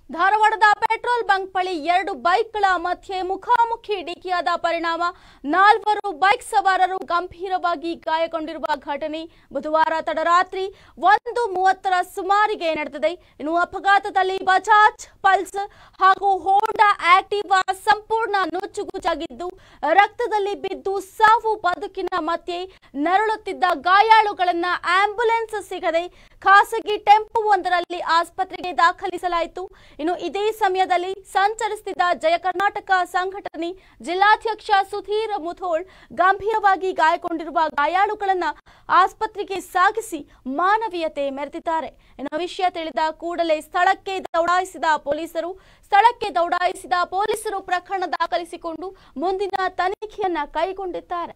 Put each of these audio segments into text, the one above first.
ಧಾರವಾಡದ petrol bunk ಬಳಿ ಎರಡು ಬೈಕ್ಗಳ ಮಧ್ಯೆ ಮುಖಾಮುಖಿ ಡಿಕ್ಕಿಯಾದ ಪರಿಣಾಮ 4 ಬೈಕ್ ಸವಾರರು ಗಂಭೀರವಾಗಿ ಗಾಯಗೊಂಡಿರುವ ಘಟನೆ ಬುಧವಾರ ತಡರಾತ್ರಿ 1:30 ಸುಮಾರಿಗೆ ನಡೆದಿದೆ. ಇನ್ನು ಅಪಘಾತದಲ್ಲಿ ಬಜಾಜ್ ಪಲ್ಸರ್ ಹಾಗೂ ಹೋಂಡಾ ಆಕ್ಟಿವಾ ಸಂಪೂರ್ಣ ನುಚ್ಚುಗುಜ್ಜಾಗಿದ್ದು ರಕ್ತದಲ್ಲಿ ಬಿದ್ದು ಸಾವು ಬದುಕಿನ ಮಧ್ಯೆ ನರಳುತ್ತಿದ್ದ ಗಾಯಾಳುಗಳನ್ನ ಆಂಬ್ಯುಲೆನ್ಸ್ ಸಿಗದೆ ಖಾಸಗಿ ಟೆಂಪೋ ಒಂದರಲ್ಲಿ ಆಸ್ಪತ್ರೆಗೆ ದಾಖಲಿಸಲಾಯಿತು. ಇನ್ನು ಇದೇ ಸಮಯದಲ್ಲಿ ಸಂಚರಿಸುತ್ತಿದ್ದ ಜಯ ಕರ್ನಾಟಕ ಸಂಘಟನೆ ಜಿಲ್ಲಾಧ್ಯಕ್ಷ ಸುಧೀರ್ ಮುಧೋಳ್ ಗಂಭೀರವಾಗಿ ಗಾಯಗೊಂಡಿರುವ ಗಾಯಾಳುಗಳನ್ನ ಆಸ್ಪತ್ರೆಗೆ ಸಾಗಿಸಿ ಮಾನವೀಯತೆ ಮೆರೆದಿದ್ದಾರೆ. ಇನ್ನು ವಿಷಯ ತಿಳಿದ ಕೂಡಲೇ ಸ್ಥಳಕ್ಕೆ ದೌಡಾಯಿಸಿದ ಪೊಲೀಸರು ಪ್ರಕರಣ ದಾಖಲಿಸಿಕೊಂಡು ಮುಂದಿನ ತನಿಖೆಯನ್ನ ಕೈಗೊಂಡಿದ್ದಾರೆ.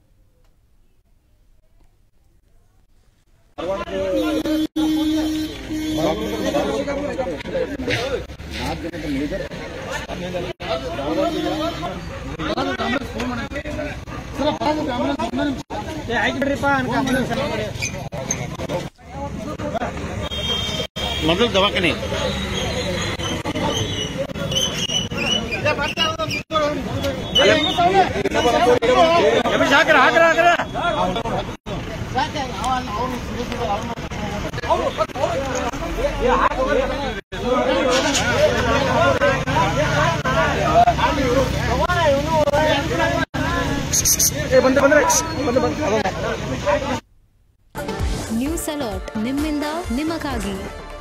ಮೊದಲು ದವಾಖಾನೆ ನ್ಯೂಸ್ ಅಲರ್ಟ್ ನಿಮ್ಮಿಂದ ನಿಮಗಾಗಿ.